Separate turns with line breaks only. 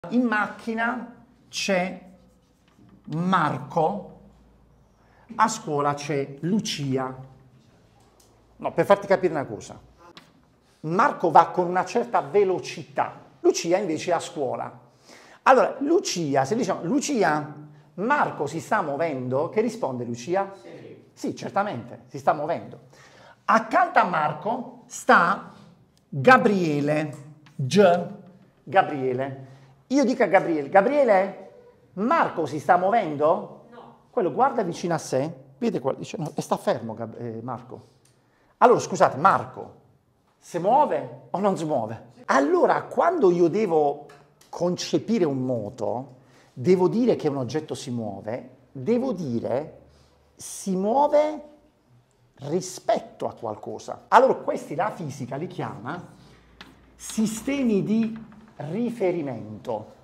In macchina c'è Marco, a scuola c'è Lucia. No, per farti capire una cosa. Marco va con una certa velocità, Lucia invece è a scuola. Allora, Lucia, se diciamo, Lucia, Marco si sta muovendo, che risponde Lucia? Sì, certamente, si sta muovendo. Accanto a Marco sta Gabriele, Gabriele. Io dico a Gabriele, Gabriele, Marco si sta muovendo? No. Quello guarda vicino a sé, vede qua, dice, no, e sta fermo Marco. Allora, scusate, Marco, si muove o non si muove? Allora, quando io devo concepire un moto, devo dire che un oggetto si muove, devo dire si muove rispetto a qualcosa. Allora, questi la fisica li chiama sistemi di riferimento.